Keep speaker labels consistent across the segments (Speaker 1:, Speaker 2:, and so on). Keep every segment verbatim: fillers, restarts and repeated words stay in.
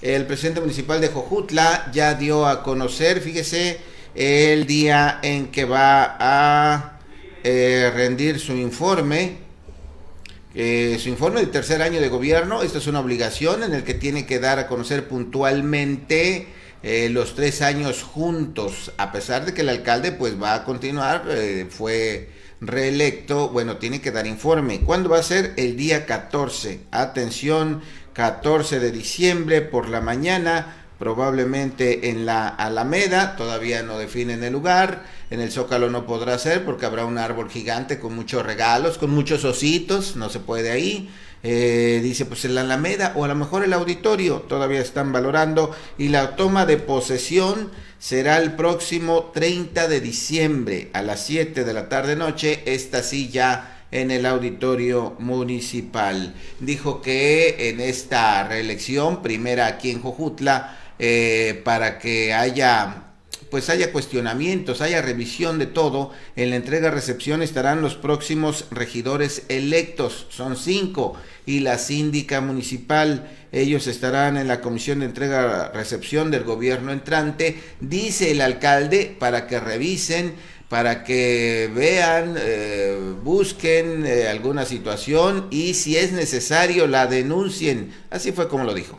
Speaker 1: El presidente municipal de Jojutla ya dio a conocer, fíjese, el día en que va a eh, rendir su informe, eh, su informe de tercer año de gobierno. Esto es una obligación en el que tiene que dar a conocer puntualmente eh, los tres años juntos, a pesar de que el alcalde pues va a continuar, eh, fue reelecto. Bueno, tiene que dar informe. ¿Cuándo va a ser? El día catorce. Atención, catorce de diciembre por la mañana, probablemente en la Alameda, todavía no definen el lugar. En el Zócalo no podrá ser porque habrá un árbol gigante con muchos regalos, con muchos ositos, no se puede ahí. Eh, dice pues en la Alameda o a lo mejor el auditorio, todavía están valorando, y la toma de posesión será el próximo treinta de diciembre a las siete de la tarde noche, esta sí ya en el auditorio municipal. Dijo que en esta reelección, primera aquí en Jojutla, eh, para que haya pues haya cuestionamientos, haya revisión de todo, en la entrega-recepción estarán los próximos regidores electos, son cinco, y la síndica municipal. Ellos estarán en la comisión de entrega-recepción del gobierno entrante, dice el alcalde, para que revisen, para que vean, eh, busquen eh, alguna situación y si es necesario la denuncien. Así fue como lo dijo.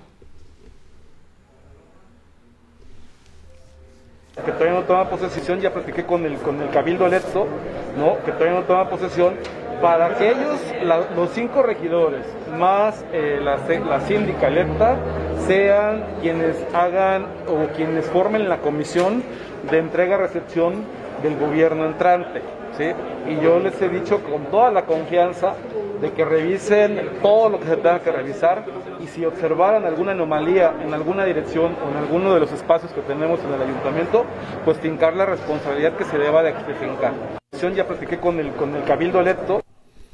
Speaker 2: Que todavía no toma posesión, ya platiqué con el, con el cabildo electo, ¿no? Que todavía no toma posesión, para que ellos, la, los cinco regidores, más eh, la, la síndica electa, sean quienes hagan o quienes formen la comisión de entrega-recepción del gobierno entrante, ¿sí? Y yo les he dicho con toda la confianza de que revisen todo lo que se tenga que revisar, y si observaran alguna anomalía en alguna dirección o en alguno de los espacios que tenemos en el ayuntamiento, pues fincar la responsabilidad que se deba de fincar. Ya platiqué con el, con el cabildo electo.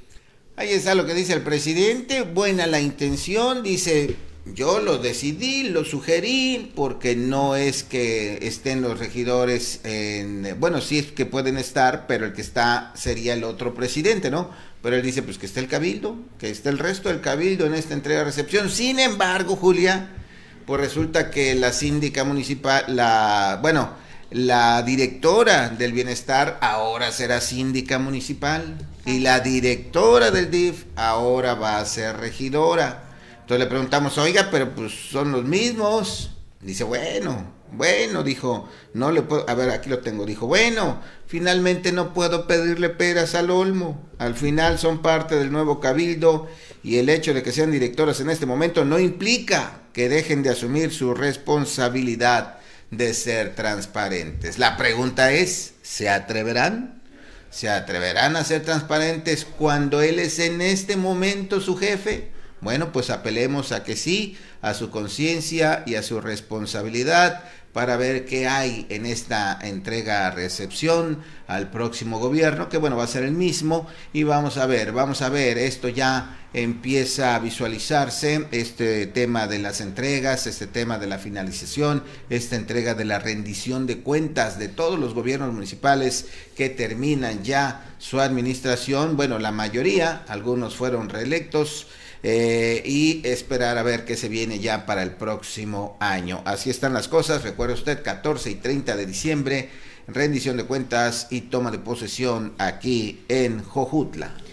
Speaker 1: Ahí está lo que dice el presidente, buena la intención, dice, yo lo decidí, lo sugerí, porque no es que estén los regidores en, bueno, sí es que pueden estar, pero el que está sería el otro presidente, ¿no? Pero él dice, pues que esté el cabildo, que esté el resto del cabildo en esta entrega-recepción. Sin embargo, Julia, pues resulta que la síndica municipal, la, bueno, la directora del bienestar ahora será síndica municipal, y la directora del D I F ahora va a ser regidora. Entonces le preguntamos, oiga, pero pues son los mismos. Dice, bueno, bueno, dijo, no le puedo, a ver, aquí lo tengo, dijo, bueno, finalmente no puedo pedirle peras al olmo, al final son parte del nuevo cabildo, y el hecho de que sean directoras en este momento no implica que dejen de asumir su responsabilidad de ser transparentes. La pregunta es, ¿se atreverán? ¿Se atreverán a ser transparentes cuando él es en este momento su jefe? Bueno, pues apelemos a que sí, a su conciencia y a su responsabilidad, para ver qué hay en esta entrega-recepción al próximo gobierno, que bueno, va a ser el mismo, y vamos a ver, vamos a ver, esto ya empieza a visualizarse, este tema de las entregas, este tema de la finalización, esta entrega de la rendición de cuentas de todos los gobiernos municipales que terminan ya su administración. Bueno, la mayoría, algunos fueron reelectos, Eh, y esperar a ver qué se viene ya para el próximo año. Así están las cosas. Recuerde usted, catorce y treinta de diciembre, rendición de cuentas y toma de posesión aquí en Jojutla.